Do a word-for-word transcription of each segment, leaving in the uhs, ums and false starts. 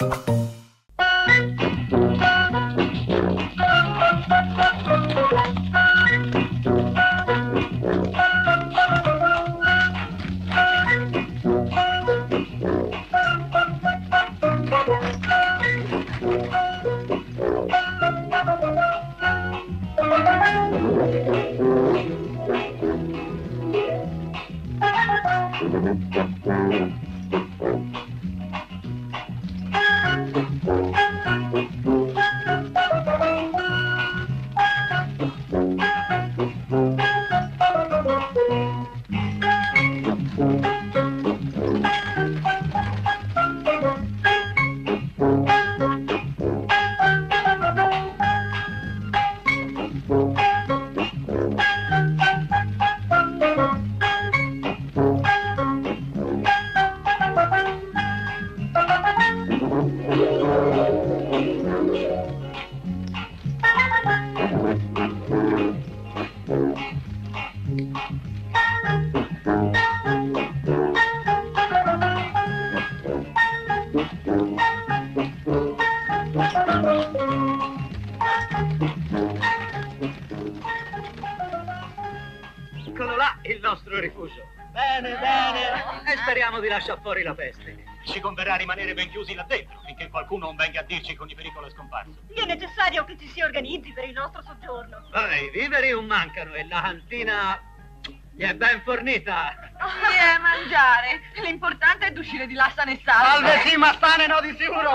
Eccolo là il nostro rifugio. Bene, bene. E speriamo di lasciare fuori la peste. Ci converrà rimanere ben chiusi là dentro, finché qualcuno non venga a dirci che ogni pericolo è scomparso. È necessario che ci si organizzi per il nostro soggiorno. Poi, i viveri non mancano e la cantina gli è ben fornita. Sì, è mangiare. L'importante è di uscire di là sane e salve. Salve sì, ma sane no di sicuro.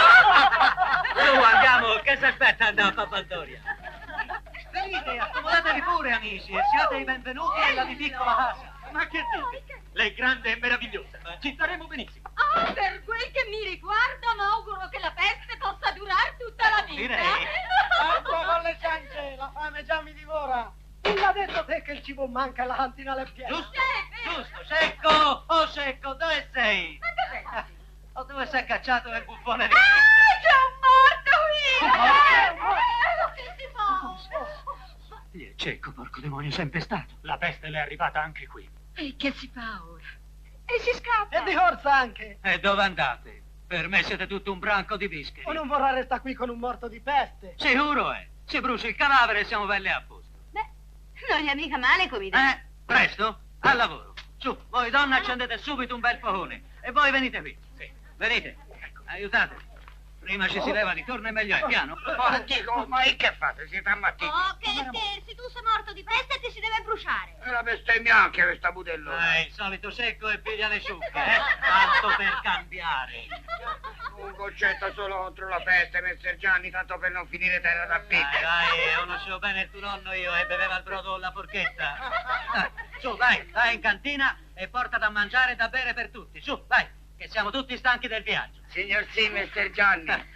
Su, andiamo, che si aspetta andare a Papaldoria? Venite, accomodatevi pure, amici, e siate i benvenuti nella mia piccola casa. Ma che dite? Lei è grande e meravigliosa. Ci staremo benissimo. Ah, per quel che mi riguarda, mi auguro che la peste possa durare tutta la vita. Direi. Tanto con le ciance, la fame già mi divora. Chi l'ha detto te che il cibo manca e la cantina è piena? Giusto, giusto, Secco, oh Secco, dove sei? Ma dov'è? O dove sei cacciato nel buffone di... Ah, c'è un morto qui! Eh, che si fa? Gli è cieco, porco demonio, sei impestato. La peste le è arrivata anche qui. E che si fa ora? E si scappa. E di corsa anche. E dove andate? Per me siete tutto un branco di bischeri. O non vorrà restare qui con un morto di peste? Sicuro è. Si brucia il cadavere e siamo belli a posto. Beh, non è mica male come idea. Eh, presto, al lavoro. Su, voi donne accendete subito un bel fogone. E voi venite qui. Sì, venite. Aiutatemi. Prima ci si leva di torno e meglio è, piano. Oh, dico, ma che fate? Siete ammattiti? Oh, che scherzi, tu sei morto di peste e ti si deve bruciare. È una bestemmia anche questa budellona. Eh, il solito Secco e piglia le sciucche, eh? Tanto per cambiare. Un goccetto solo contro la peste, messer Gianni, tanto per non finire terra da Dai, picche. dai, conoscevo bene il tuo nonno io e beveva il brodo con la forchetta. Eh, su, vai, vai in cantina e porta da mangiare e da bere per tutti. Su, vai, che siamo tutti stanchi del viaggio. Signor sì, messer Gianni.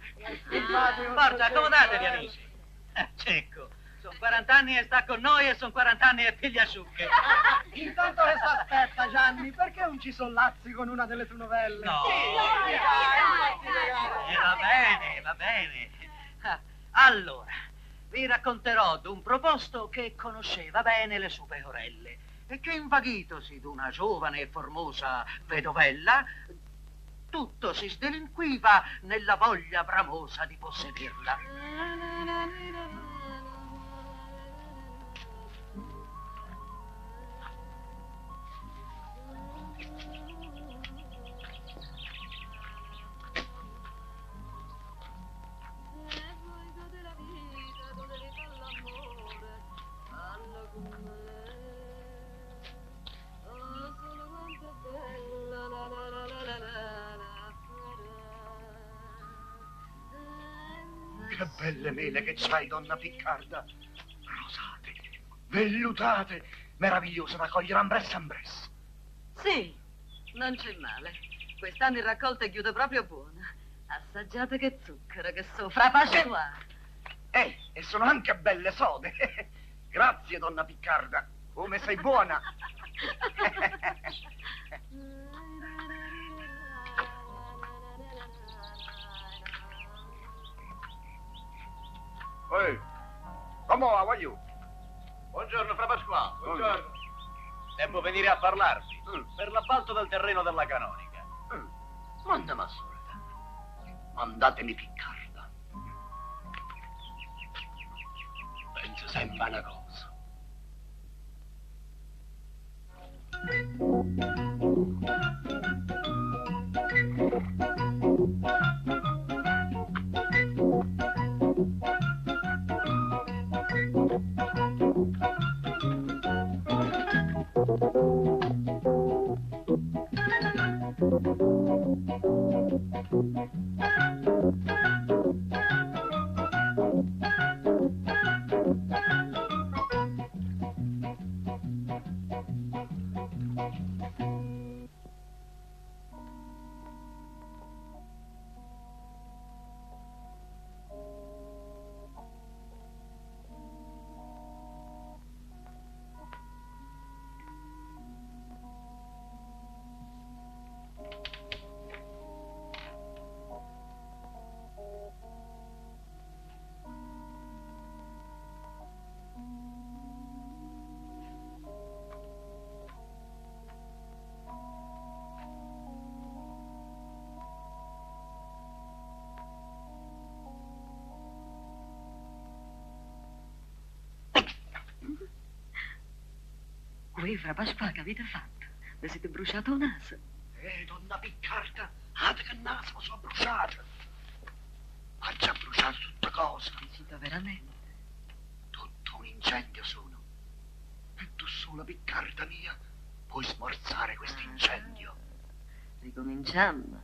Forza, accomodatevi, amici. Eh, Cecco, sono quaranta anni e sta con noi e sono quaranta anni e piglia asciughe. Intanto che s'aspetta, Gianni, perché non ci sollazzi con una delle tue novelle? No. Dai, dai, Eh, va bene, va bene. Ah, allora, vi racconterò d'un proposto che conosceva bene le sue pecorelle e che invaghitosi d'una giovane e formosa vedovella, tutto si sdelinquiva nella voglia bramosa di possederla. Che belle mele che c'hai, donna Piccarda. Rosate, vellutate, meravigliose da cogliere ambresse ambresse. Sì, non c'è male. Quest'anno il raccolto è chiuso proprio buona. Assaggiate che zucchero, che sopra Pasqua. Eh, e sono anche belle sode. Grazie, donna Piccarda. Come sei buona. Ehi, come va, you? Buongiorno, fra Pasquale. Buongiorno. Devo venire a parlarvi Mm. per l'appalto del terreno della canonica. Mm. Manda ma sorda. mandatemi Piccarda. Penso sempre a una cosa. Voi, Fra Pasqua, che avete fatto? Vi siete bruciato il naso? Eh, donna Piccarda, ate che naso mi sono bruciato. Ha già bruciato tutte cose. Dicito veramente? Tutto un incendio sono. E tu sola, Piccarda mia, puoi smorzare questo incendio. Ricominciamo.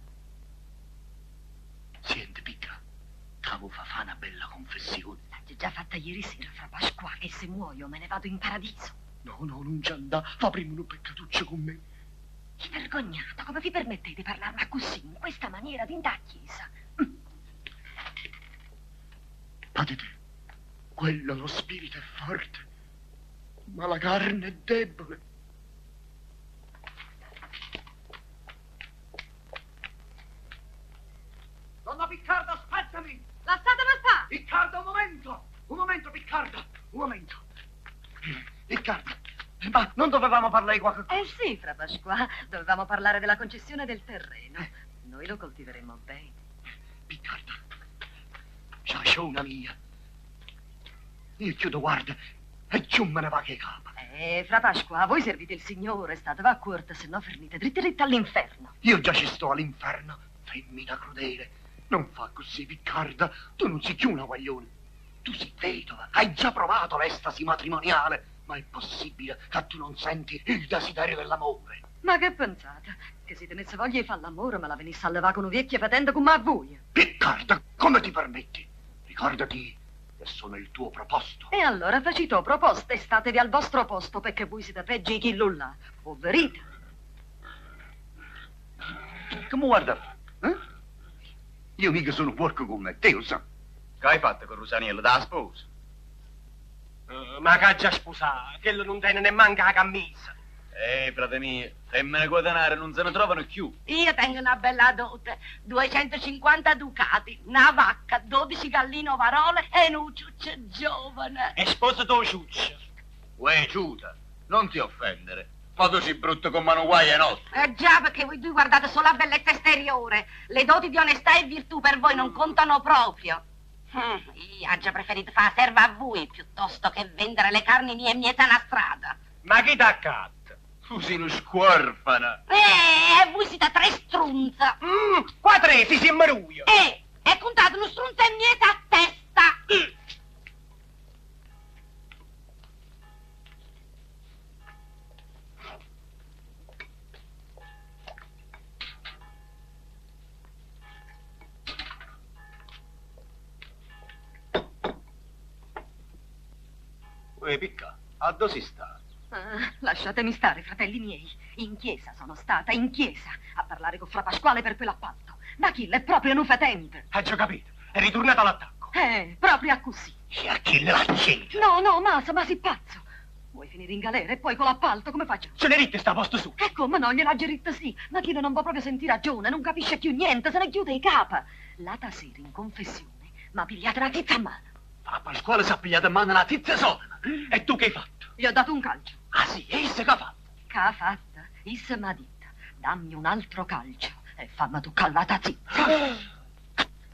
Senti, Picca, cavo fa fa una bella confessione. L'ho già fatta ieri sera, Fra Pasqua, che se muoio me ne vado in paradiso. No, no, non ci andà. Fa prima un peccatuccio con me. Che vergognata, come vi permettete di parlarmi così, in questa maniera, dentro la chiesa? Patete, quello lo spirito è forte, ma la carne è debole. Donna Piccarda, aspettami! Lasciatemi stare! Piccarda, un momento! Un momento, Piccarda, un momento. Piccarda, ma non dovevamo parlare di qualche cosa? Eh sì, Fra Pasqua, dovevamo parlare della concessione del terreno. Noi lo coltiveremo bene. Piccarda, c'ha c'è una mia. Io chiudo, guarda, e giù me ne va che capa. Eh, Fra Pasqua, voi servite il Signore, statevi a corte, se no fermite dritti dritti all'inferno. Io già ci sto all'inferno, femmina crudele. Non fa così, Piccarda, tu non sei più una guaglione. Tu sei vedova, hai già provato l'estasi matrimoniale. Ma è possibile che tu non senti il desiderio dell'amore? Ma che pensate? Che se tenesse voglia di fare l'amore me la venisse a levare con un vecchio patente come a voi? Piccarda, come ti permetti? Ricordati che sono il tuo proposto. E allora facito proposte e statevi al vostro posto, perché voi siete peggio di chi là. Poverita. Come guarda? Eh? Io mica sono porco come te, lo sa. Che hai fatto con Rosaniello, da sposa? Uh, ma che ha già sposato, quello non tiene nemmeno la camisa. Eh, frate mio, femmine con denaro non se ne trovano più. Io tengo una bella dote, duecentocinquanta ducati, una vacca, dodici galline ovarole e un ciuccio giovane. E sposa tuo ciuccio. Uè, ciuta, non ti offendere. Ma tu sei brutto con mano guai e nostre. Eh già, perché voi due guardate solo la bellezza esteriore. Le doti di onestà e virtù per voi non contano proprio. Hm, io ho già preferito fare la serva a voi piuttosto che vendere le carni mie in mieta una strada. Ma chi t'ha accatta? Tu sei uno squorfana. Eh, voi siete tre strunza. Mm, qua tre, si siamo ruio. Eh, e contate uno strunza in mieta a testa. Uè, picca, a dove si sta? Ah, lasciatemi stare, fratelli miei. In chiesa sono stata, in chiesa, a parlare con Fra Pasquale per quell'appalto. Ma chi è proprio un fetente? Hai già capito, è ritornato all'attacco. Eh, proprio a così. E a chi l'accende? No, no, Masa, ma si pazzo. Vuoi finire in galera e poi con l'appalto come faccio? Ce ne ritte sta a posto su. E come no, gliela geritta sì. Ma chi non va proprio a sentire ragione, non capisce più niente, se ne chiude i capa. La tasera in confessione, ma pigliate la tizza a mano. A Pasquale si è pigliata in mano la tizia sola. E tu che hai fatto? Gli ho dato un calcio. Ah sì, e essa che ha fatto? Che ha fatta? Issa m'ha detta, dammi un altro calcio e fammi toccare la tazzina.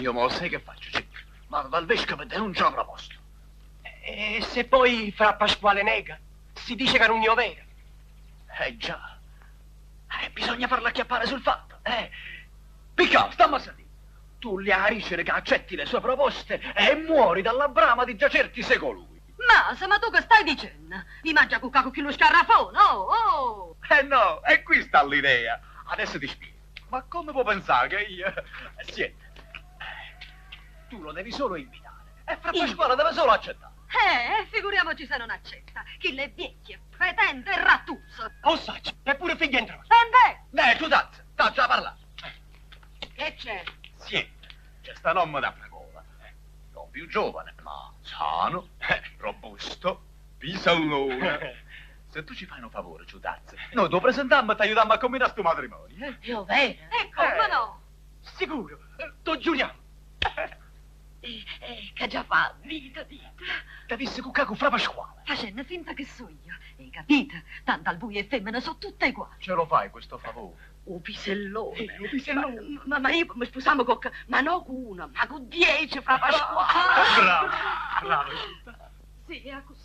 Io mo sai che faccio, Cippo? Vado dal vescovo e denuncio la proposta. E se poi fra Pasquale nega, si dice che è un mio vero. Eh già. Eh, bisogna farla acchiappare sul fatto, eh. Picca, stamma a sentire. Tu gli ariscere che accetti le sue proposte e muori dalla brama di giacerti secondo lui. Ma, ma tu che stai dicendo? Mi mangia cucca con chi lo scarrafone, oh, oh! Eh no, e qui sta l'idea. Adesso ti spiego. Ma come può pensare che io... Eh, Senti, tu lo devi solo invitare. E fra Pasquale deve solo accettare. Eh, figuriamoci se non accetta. Chi le vecchie, fetente e rattuso. Oh, sacci, eppure figli entrano. Sente! Dai, tu tazza, sta già parlando. Che c'è? Siete, c'è sta nonna da precola, eh, non più giovane, ma sano, eh, robusto, pisallone. Se tu ci fai un favore, Ciutazze, noi ti presentiamo e ti aiutiamo a combinare sto matrimonio, eh? Io vero? E come Eh. no? Sicuro, eh, t'ho giuriamo. Eh, eh, che già fa, dita, dita. Ti avessi cuccato con fra Pasquale. Facendo finta che so io. Hai capito? Tanto al buio e femmine sono tutte uguali. Ce lo fai questo favore? Un pisellone. Eh, un pisellone. Ma, ma, ma io mi sposiamo con... Ma no con uno, ma con dieci fra Pasquale. Bravo, bravo, Ciutazze. Sì, è così.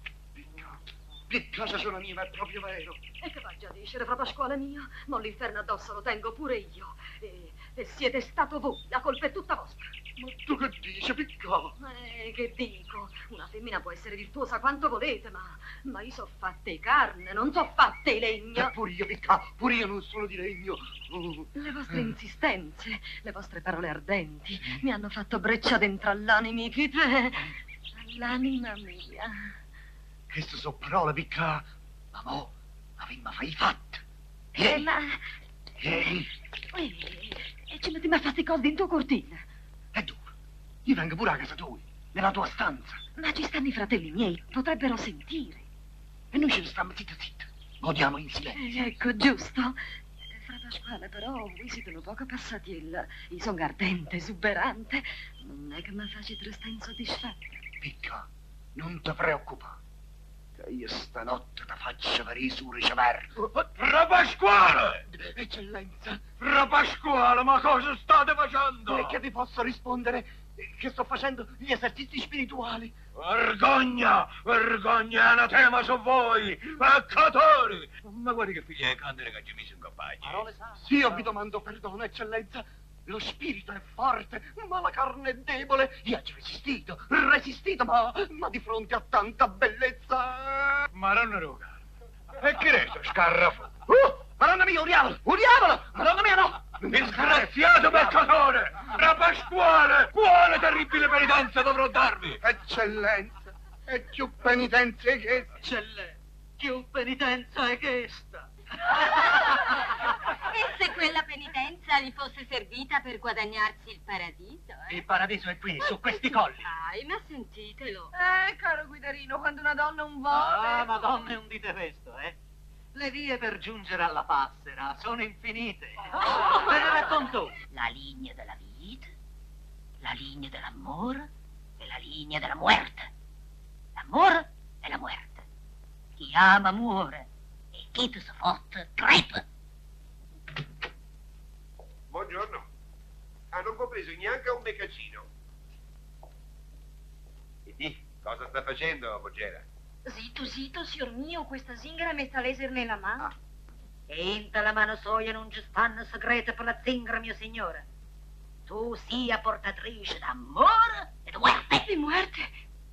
Che cosa sono mia, ma è proprio vero. E che faccio a dicere, fra Pasquale mio? Ma l'inferno addosso lo tengo pure io. E, e siete stato voi, la colpa è tutta vostra. Ma tu che dici, piccolo? Eh, che dico? Una femmina può essere virtuosa quanto volete, ma, ma io so fatte di carne, non so fatte di legno. E pure io, piccolo, pure io non sono di legno. Oh. Le vostre insistenze, le vostre parole ardenti mi hanno fatto breccia dentro all'animipite, all'anima mia. Queste sono parole, picca. Ma mo, avemmo fai i fatti. Eh, Eh, ma... eh, eh, E ci metti a fare cose in tua cortina. e dove? Io vengo pure a casa tua, nella tua stanza. Ma ci stanno i fratelli miei, potrebbero sentire. E noi ce ne stiamo zitti zitti. Godiamo in silenzio. Eh, ecco, giusto. Eh, Fra Pasquale, però, voi siete un poco passati il... Io sono ardente, esuberante. Non è che mi facete restare insoddisfatta. Picca, non ti preoccupare. Che io stanotte ti faccio per i su riceverlo. Fra Pasquale! Eccellenza! Fra Pasquale, ma cosa state facendo? E che vi posso rispondere? Che sto facendo gli esercizi spirituali. Vergogna! Vergogna! Anatema su voi! Peccatori! Ma guardi che figlia di candele che ci mise in compagno. Sì, io vi domando perdono, eccellenza. Lo spirito è forte, ma la carne è debole. Io ci ho resistito, resistito, ma, ma di fronte a tanta bellezza... Maronna Roga. E che resto, scarrafo? Uh, Madonna mia, un diavolo! Un diavolo! Madonna mia, no! Disgraziato peccatore! Fra Pasquale! Quale terribile penitenza dovrò darvi? Eccellenza, è più penitenza che... Eccellenza, più penitenza è questa. E se quella penitenza gli fosse servita per guadagnarsi il paradiso, eh? Il paradiso è qui, su questi colli. Dai, ma sentitelo. Eh, caro Guidarino, quando una donna un vuole... Ah, madonna, non dite questo, eh? Le vie per giungere alla passera sono infinite. Ve ne racconto. La linea della vita, la linea dell'amore e la linea della muerte. L'amore e la muerte. Chi ama muore e chi ti soffotta crepa. Buongiorno. Ah, non ho preso neanche un beccacino. E cosa sta facendo, Bogera? Zitto, zitto, signor mio, questa zingara mi sta a leser nella mano. Ah. E in la mano soia non ci stanno segrete per la zingara, mio signore. Tu sia portatrice d'amore e di muerte. Di muerte?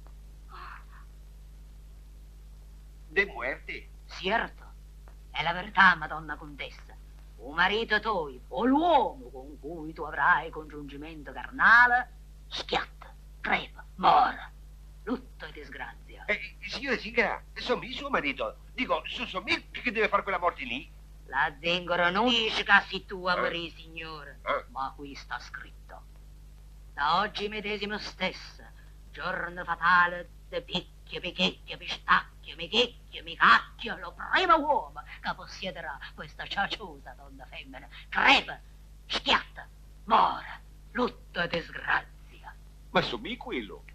De muerte? Certo, è la verità, Madonna Contessa. Un marito tuo o l'uomo con cui tu avrai congiungimento carnale schiatta, crepa, mora, lutto e disgrazia. Eh, signore Zingara, sono il suo marito. Dico, su sono io che deve fare quella morte lì? La zingara non dice che sei tu a Eh. morire, signore, Eh. ma qui sta scritto. Da oggi medesimo stessa, giorno fatale, de picchio, picchio, pistacchio, michicchio, micacchio, lo primo uomo che possiederà questa ciacciosa donna femmina, crepa, schiatta, mora, lutto e disgrazia. Ma sono io quello.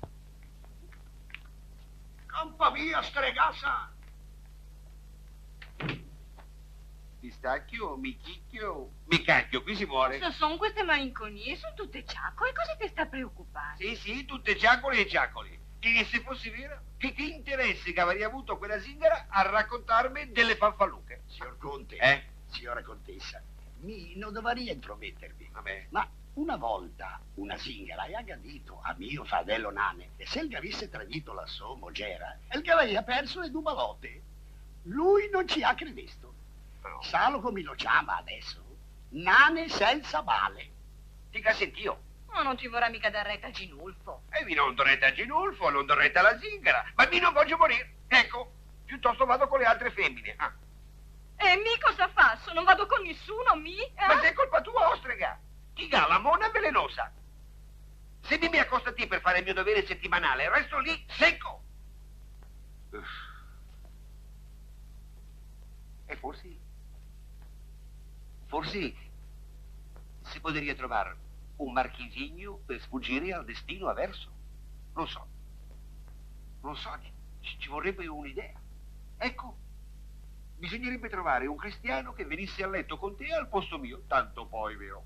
Campa via, stregassa! pistacchio, mi chicchio, mi cacchio, qui si muore. Cosa sono queste malinconie? Sono tutte ciaccole, cosa ti sta preoccupando? Sì, sì, tutte ciaccole e ciaccoli. E se fosse vero, che, che interesse che avrei avuto quella zingara a raccontarmi delle fanfaluche? Signor Conte, Eh? signora Contessa, mi non dovrei intromettervi. Vabbè. Ma una volta una zingara ha aggredito a mio fratello Nane e se il avesse tradito la sua mogera, il che aveva perso le due balotte. Lui non ci ha creduto. No. Salo come lo chiama adesso? Nane senza bale. Dica sentio. Ma non ti vorrà mica dar retta a Ginulfo. E mi non do retta a Ginulfo, non do retta alla zingara, ma mi non voglio morire. Ecco, piuttosto vado con le altre femmine. Ah. E mi cosa faccio? Non vado con nessuno, mi? Eh? Ma sei colpa tua, ostrega. Chi ha la mona velenosa. Se mi mi accosta a te per fare il mio dovere settimanale, resto lì secco. Uff. E forse, forse si potrebbe trovare un marchisegno per sfuggire al destino avverso. Non so, non so, ci, ci vorrebbe un'idea. Ecco, bisognerebbe trovare un cristiano che venisse a letto con te al posto mio, tanto poi, vero?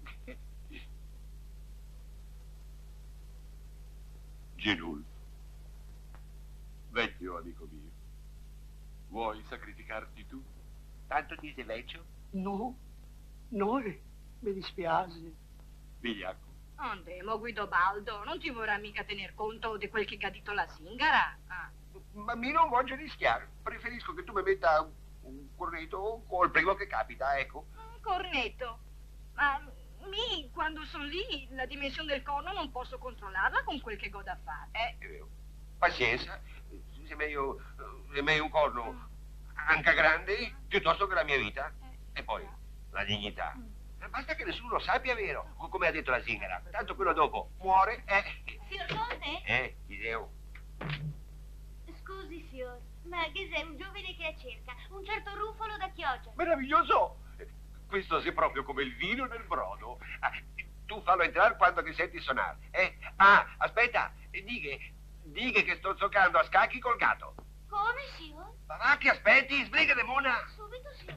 Ginulfo, vecchio amico mio, vuoi sacrificarti tu? Tanto ti sei vecchio? No, no, eh, mi dispiace. Vigliacco, Andemo, Guidobaldo, non ti vorrà mica tener conto di quel che ha detto la zingara? Ah. Ma mi non voglio rischiare. Preferisco che tu mi metta un, un cornetto col primo che capita, ecco. Un cornetto. Ma mi, quando sono lì, la dimensione del corno non posso controllarla con quel che go da fare. Eh, è vero. Pazienza. Se meglio, è meglio un corno anche grande piuttosto che la mia vita. E poi, la dignità. Basta che nessuno sappia, vero, come ha detto la zingara. Tanto quello dopo muore, eh. Signor Conte? Eh, Iseo. Scusi, signor, ma che sei un giovane che cerca un certo rufolo da chioggia. Meraviglioso! Questo è proprio come il vino nel brodo. Ah, tu fallo entrare quando che senti suonare. Eh? Ah, aspetta, dighe, dighe che sto giocando a scacchi col gatto. Come, signor? Ma va che aspetti, sbriga de mona. Subito, signor.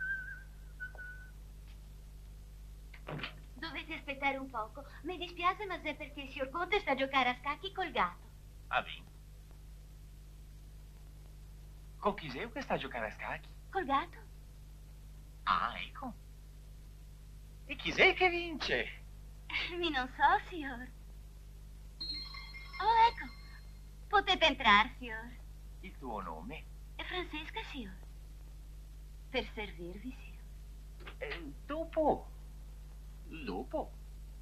Dovete aspettare un poco. Mi dispiace, ma è perché il signor Conte sta a giocare a scacchi col gatto. Ah, bene. Con chi sei che sta a giocare a scacchi? Col gatto? Ah, ecco. E chi sei che vince? Mi non so, signor. Oh, ecco. Potete entrare, signor. Il tuo nome? È Francesca, signor. Per servirvi, signor. Eh, dopo. Dopo.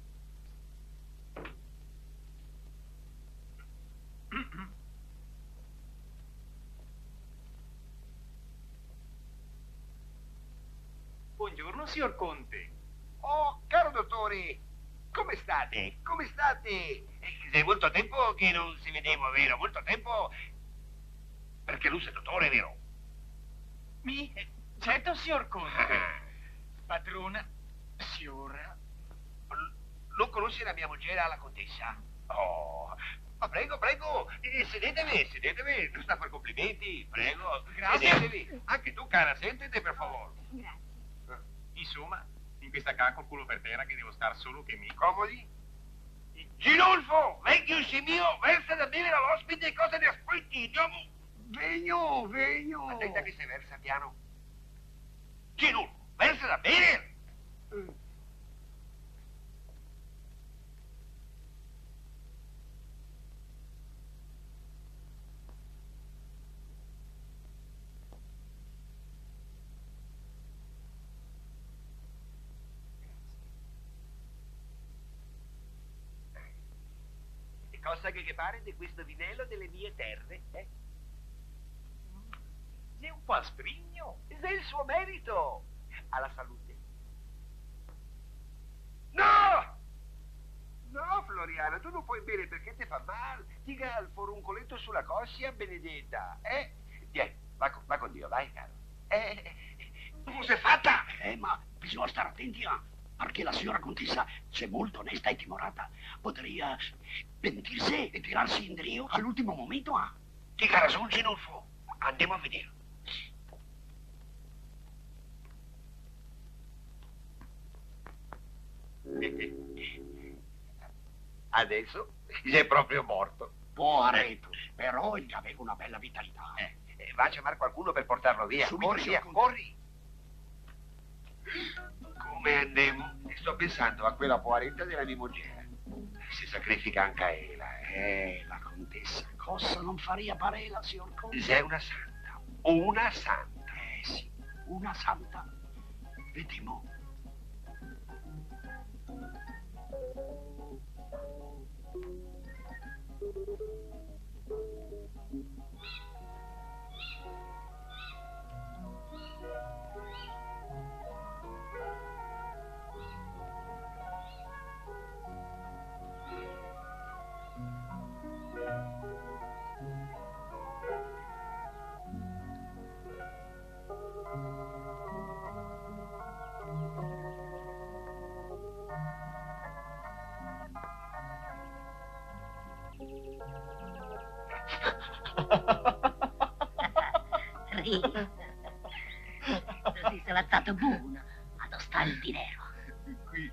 Buongiorno, signor Conte. Oh, caro dottore, come state? Come state? Eh, È molto tempo che non si vedeva, vero? Molto tempo. Perché lui è dottore, vero? Mi? Eh, certo, signor Conte. Padrona, signora. Non conosci la mia moglie, la contessa? Oh, ma prego, prego, eh, sedetevi, sedetevi, non sta a fare complimenti, prego. Grazie. Sedetevi. Anche tu, cara, sentite, per favore. Grazie. Insomma, in questa casa col culo per terra che devo star solo che mi... Comodi? Ginulfo, vecchio mio, versa da bere all'ospite e cosa ne aspetti, andiamo. Vegno, vegno. Attenta che se versa piano. Ginulfo, versa da bere. Eh. Cosa che, che pare di questo vinello delle mie terre, eh? Sei un po' asprigno. È il suo merito. Alla salute. No! No, Floriana, tu non puoi bere perché ti fa male. Ti ha il foruncoletto sulla coscia, benedetta, eh? Tieni, va con, va con Dio, vai, caro. Eh, tu sei fatta? Eh, ma bisogna stare attenti, eh? Perché la signora contessa c'è molto onesta e timorata. Potrebbe pentirsi e tirarsi in drio all'ultimo momento, ah. Ti cara sul Ginulfo. Andiamo a vedere. Adesso è proprio morto. Poveretto, però egli aveva una bella vitalità. Eh, eh, va a chiamare qualcuno per portarlo via. Subito Corri, via, sono corri. Come andiamo? Sto pensando a quella poveretta della nimogera. Si sacrifica anche a ella, eh. Eh, la contessa, cosa non faria parela, signor Conte? Sei una santa, una santa. Eh sì, una santa. Vediamo. Ridi. Così se l'ha stato buono. Ad sta il dinero. Qui.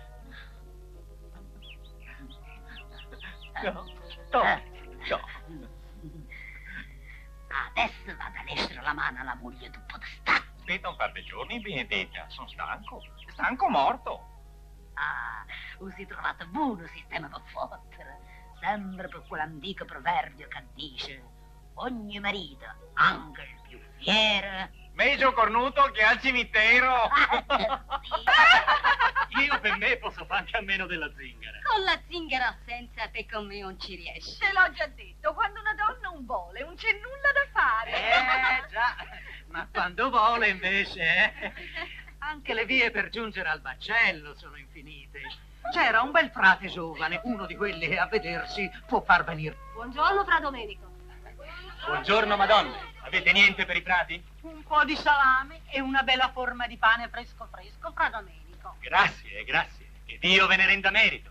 No, no, no. Adesso vado a lescere la mano alla moglie di podestà. Aspetta un par di giorni, Benedetta. Sono stanco. Stanco morto. Ah, usi trovato buono sistema per fottere. Sempre per quell'antico proverbio che dice: ogni marito, anche il più fiero. Meglio cornuto che al cimitero. Io per me posso fare anche a meno della zingara. Con la zingara senza te con me non ci riesci. Te l'ho già detto, quando una donna non vuole, non c'è nulla da fare. Eh, già, ma quando vuole invece, eh? Anche le vie per giungere al baccello sono infinite. C'era un bel frate giovane, uno di quelli che a vedersi può far venire. Buongiorno, Fra Domenico. Buongiorno, madonne. Avete niente per i frati? Un po' di salame e una bella forma di pane fresco fresco, Fra Domenico. Grazie, grazie. Che Dio ve ne renda merito.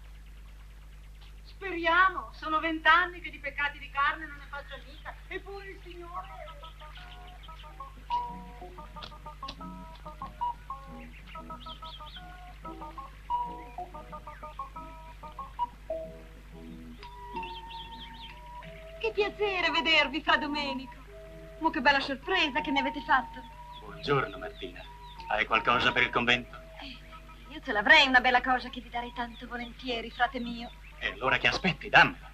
Speriamo, sono vent'anni che di peccati di carne non ne faccio mica, eppure il Signore... Che piacere vedervi, Fra Domenico. Ma che bella sorpresa che mi avete fatto. Buongiorno, Martina. Hai qualcosa per il convento? Eh, io ce l'avrei una bella cosa che vi darei tanto volentieri, frate mio. E allora che aspetti? Dammela.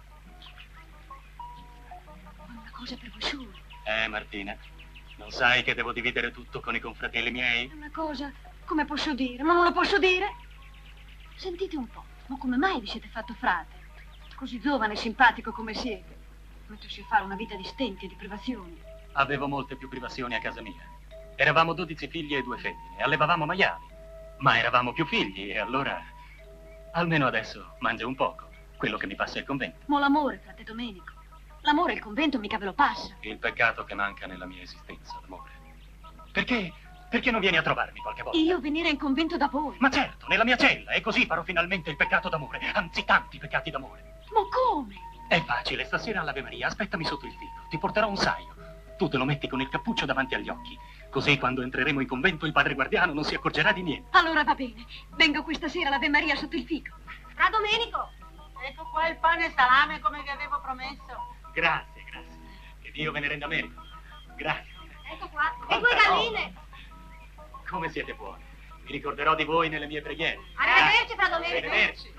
Ho una cosa per voi solo. Eh, Martina, non sai che devo dividere tutto con i confratelli miei? È una cosa, come posso dire? Ma non lo posso dire? Sentite un po', ma come mai vi siete fatto frate? Così giovane e simpatico come siete. Mettersi a fare una vita di stenti e di privazioni. Avevo molte più privazioni a casa mia. Eravamo dodici figli e due femmine, allevavamo maiali. Ma eravamo più figli e allora... Almeno adesso mangio un poco, quello che mi passa il convento. Ma l'amore, frate Domenico. L'amore il convento mica ve lo passa. Il peccato che manca nella mia esistenza, l'amore. Perché? Perché non vieni a trovarmi qualche volta? Io venire in convento da voi? Ma certo, nella mia cella, e così farò finalmente il peccato d'amore, anzi tanti peccati d'amore. Ma come? È facile, stasera all'Ave Maria, aspettami sotto il fico, ti porterò un saio. Tu te lo metti con il cappuccio davanti agli occhi, così quando entreremo in convento il padre guardiano non si accorgerà di niente. Allora va bene, vengo questa sera all'Ave Maria sotto il fico. Fra Domenico. Ecco qua il pane e salame come vi avevo promesso. Grazie, grazie. Che Dio ve ne renda merito. Grazie. Ecco qua. E due galline. Come siete buoni. Mi ricorderò di voi nelle mie preghiere. Arrivederci, Fra Domenico. Arrivederci.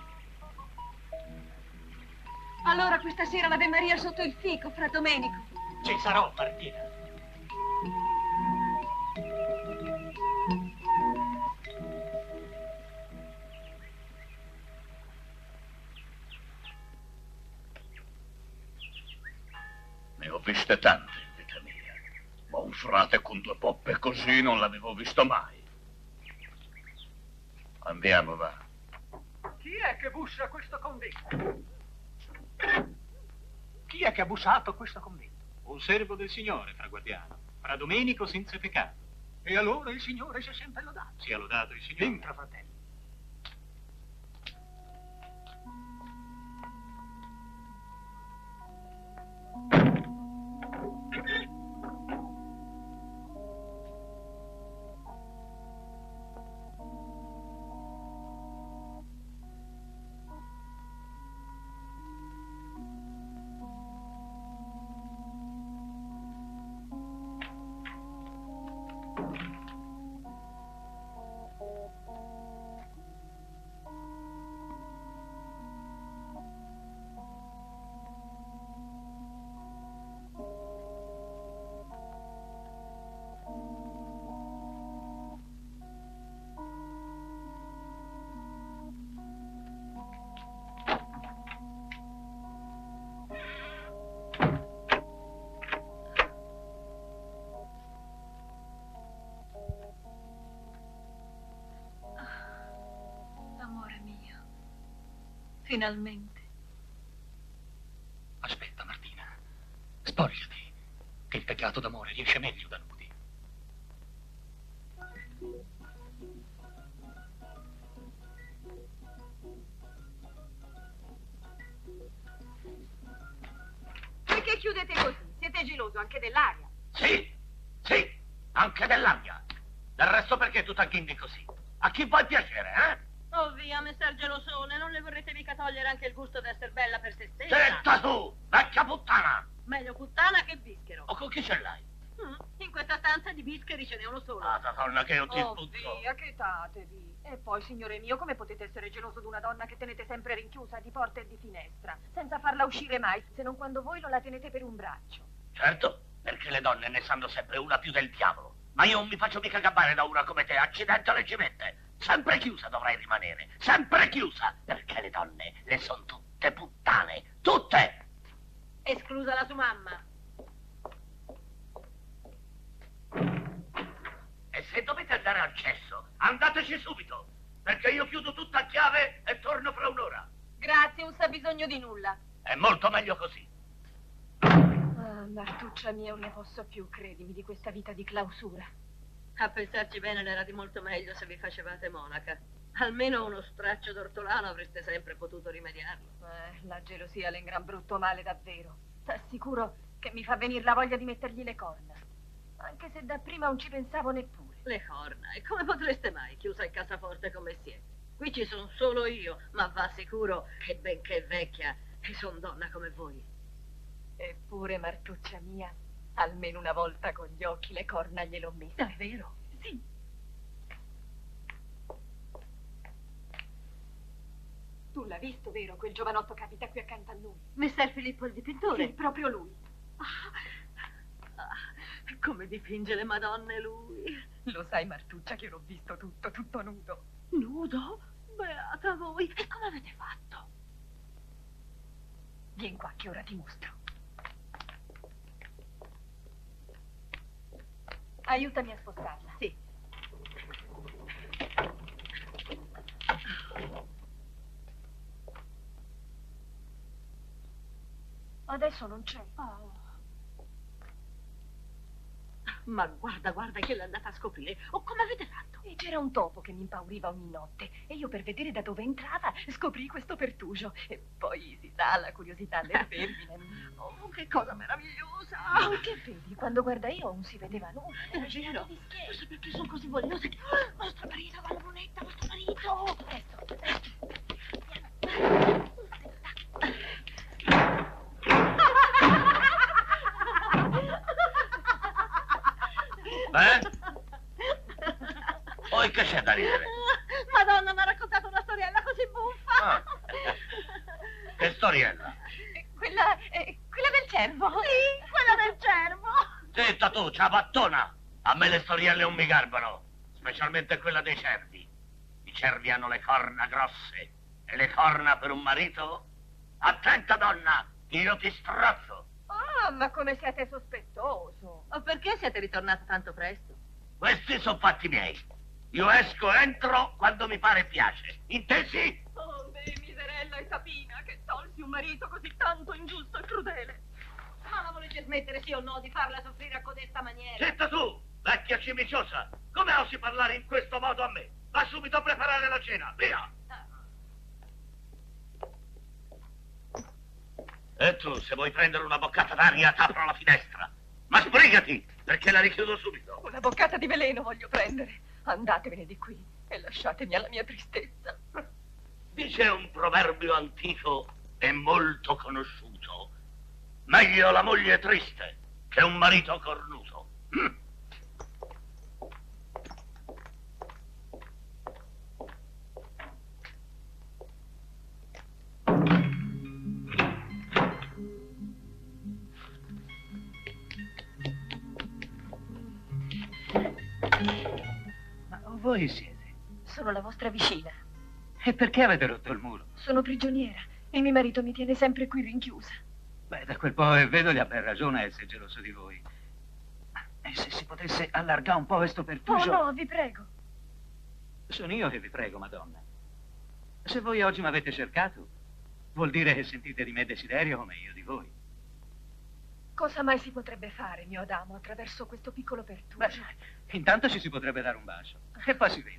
Allora questa sera l'Ave Maria sotto il fico, Fra Domenico. Ci sarò, Martina. Ne ho viste tante, vita mia. Ma un frate con due poppe così non l'avevo visto mai. Andiamo, va. Chi è che bussa a questo convento? Chi è che ha bussato a questo convento? Un servo del Signore, Fra Guardiano. Fra Domenico senza peccato. E allora il Signore si è sempre lodato. Sia lodato il Signore. Entra, fratello. Finalmente. Aspetta, Martina. Spogliati, che il peccato d'amore riesce meglio da nudi. Perché chiudete così? Siete geloso anche dell'aria? Sì, sì, anche dell'aria. Del resto perché tu t'agghindi così? A chi vuoi piacere, eh? Oh via, messer gelosone, non le vorrete mica togliere anche il gusto d'essere bella per se stessa? Zitta tu, vecchia puttana! Meglio puttana che bischero. O con chi ce l'hai? Mm, in questa stanza di bischeri ce n'è uno solo. Ah, donna, che io ti Oh, spuzzo. via, chetatevi. E poi, signore mio, come potete essere geloso di una donna che tenete sempre rinchiusa di porta e di finestra, senza farla uscire mai, se non quando voi non la tenete per un braccio? Certo, perché le donne ne sanno sempre una più del diavolo. Ma io non mi faccio mica gabbare da una come te, accidente alle cimette. Sempre chiusa dovrai rimanere, sempre chiusa, perché le donne le son tutte puttane, tutte! Esclusa la sua mamma. E se dovete andare al cesso, andateci subito, perché io chiudo tutta a chiave e torno fra un'ora. Grazie, non sa bisogno di nulla. È molto meglio così. Ah, Martuccia mia, non ne posso più, credimi, di questa vita di clausura. A pensarci bene, n'era di molto meglio se vi facevate monaca. Almeno uno straccio d'ortolano avreste sempre potuto rimediarlo. Eh, la gelosia l'è in gran brutto male, davvero. T'assicuro che mi fa venire la voglia di mettergli le corna. Anche se dapprima non ci pensavo neppure. Le corna, e come potreste mai, chiusa in cassaforte come siete? Qui ci sono solo io, ma va sicuro che benché vecchia, e son donna come voi. Eppure, Martuccia mia, almeno una volta con gli occhi le corna gliel'ho messe. Davvero? Sì. Tu l'hai visto, vero, quel giovanotto che abita qui accanto a noi? Messer Filippo il dipintore? Sì, proprio lui. Ah, ah, come dipinge le madonne lui. Lo sai, Martuccia, che l'ho visto tutto, tutto nudo. Nudo? Beata voi. E come avete fatto? Vieni qua, che ora ti mostro. Aiutami a spostarla. Sì. Adesso non c'è. Oh. Ma guarda, guarda che l'è andata a scoprire. O come avete fatto? E c'era un topo che mi impauriva ogni notte. E io, per vedere da dove entrava, scoprì questo pertugio. E poi si sa la curiosità delle femmine. Oh, che cosa meravigliosa! Oh, che vedi? Quando guarda io non si vedeva nulla. È vero. Non so perché sono così vogliosa. Vostro marito, la lunetta, vostro marito! Presto, Beh? Poi che c'è da ridere? Madonna, mi ha raccontato una storiella così buffa! Ah. Che storiella? Quella, eh, quella del cervo. Sì, quella del cervo! Zitta tu, ciabattona! A me le storielle non mi garbano, specialmente quella dei cervi. I cervi hanno le corna grosse, e le corna per un marito? Attenta, donna, che io ti strozzo! Ah, ma come siete sospettoso. O perché siete ritornato tanto presto? Questi sono fatti miei. Io esco e entro quando mi pare e piace. Intesi? Oh, beh, miserella e tapina, che tolsi un marito così tanto ingiusto e crudele. Ma la volete smettere sì o no di farla soffrire a codesta maniera? Zitta tu, vecchia cimiciosa! Come osi parlare in questo modo a me? Va subito a preparare la cena, via! E tu, se vuoi prendere una boccata d'aria, t'apro la finestra. Ma sbrigati, perché la richiudo subito. Una boccata di veleno voglio prendere. Andatevene di qui e lasciatemi alla mia tristezza. Dice un proverbio antico e molto conosciuto. Meglio la moglie triste che un marito cornuto. Mm. Ma voi siete? Sono la vostra vicina. E perché avete rotto il muro? Sono prigioniera e mio marito mi tiene sempre qui rinchiusa. Beh, da quel po' che vedo gli ha ben ragione a essere geloso di voi. E se si potesse allargare un po' questo Oh pertugio... no, vi prego. Sono io che vi prego, madonna. Se voi oggi mi avete cercato, Vuol dire che sentite di me desiderio come io di voi. Cosa mai si potrebbe fare, mio Adamo, attraverso questo piccolo pertugio? Beh, intanto ci si potrebbe dare un bacio. E poi si vede.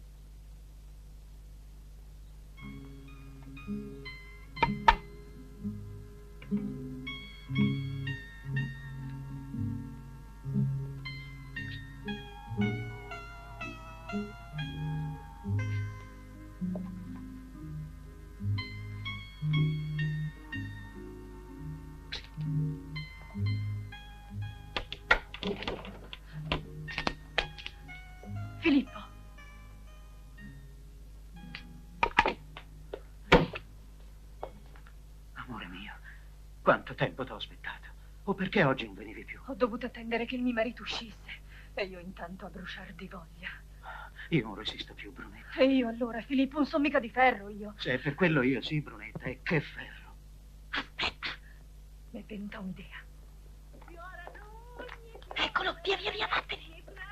Filippo. Amore mio, quanto tempo t'ho aspettato. O perché oggi non venivi più? Ho dovuto attendere che il mio marito uscisse e io intanto a bruciar di voglia. Io non resisto più, Brunetta. E io allora, Filippo, non son mica di ferro io. Se è per quello io sì, Brunetta, e che ferro. Aspetta, mi è venuta un'idea. Eccolo, via, via, via, vattene.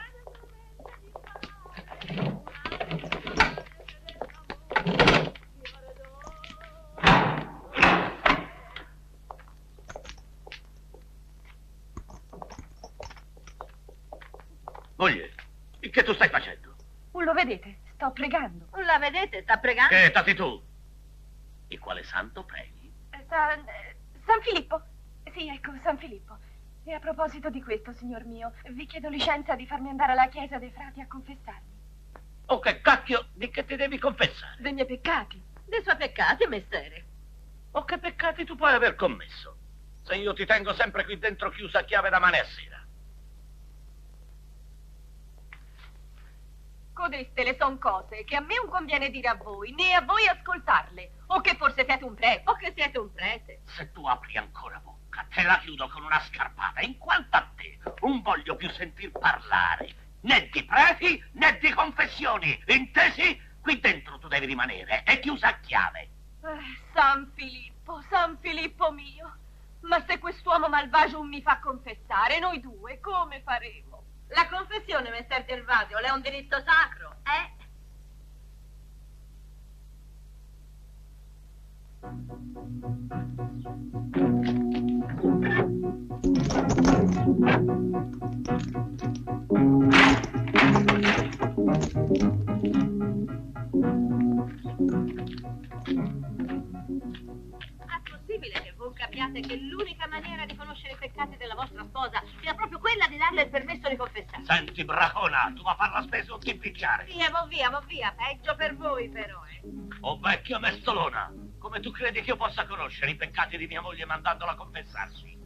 Moglie, che tu stai facendo? Non lo vedete? Sto pregando. Non la vedete? Sta pregando? Che stati tu? E quale santo preghi? San, San Filippo. Sì, ecco, San Filippo. E a proposito di questo, signor mio, vi chiedo licenza di farmi andare alla chiesa dei frati a confessarmi. Oh, che cacchio, di che ti devi confessare? Dei miei peccati. Dei suoi peccati, messere. Oh, che peccati tu puoi aver commesso? Se io ti tengo sempre qui dentro chiusa a chiave da mane a sera. Codeste le son cose che a me non conviene dire a voi, né a voi ascoltarle. O che forse siete un prete. O che siete un prete. Se tu apri ancora bocca, te la chiudo con una scarpata. In quanto a te, non voglio più sentir parlare né di preti né di confessioni. Intesi? Qui dentro tu devi rimanere, è chiusa a chiave. Eh, San Filippo, San Filippo mio. Ma se quest'uomo malvagio non mi fa confessare, noi due come faremo? La confessione, messer Gervasio, è un diritto sacro, eh? Possibile che voi capiate che l'unica maniera di conoscere i peccati della vostra sposa sia proprio quella di darle il permesso di confessare? Senti, bracona, tu va a far la spesa o ti picchiare? Via, mo via, mo via, peggio per voi però, eh. Oh, vecchia mestolona, come tu credi che io possa conoscere i peccati di mia moglie mandandola a confessarsi?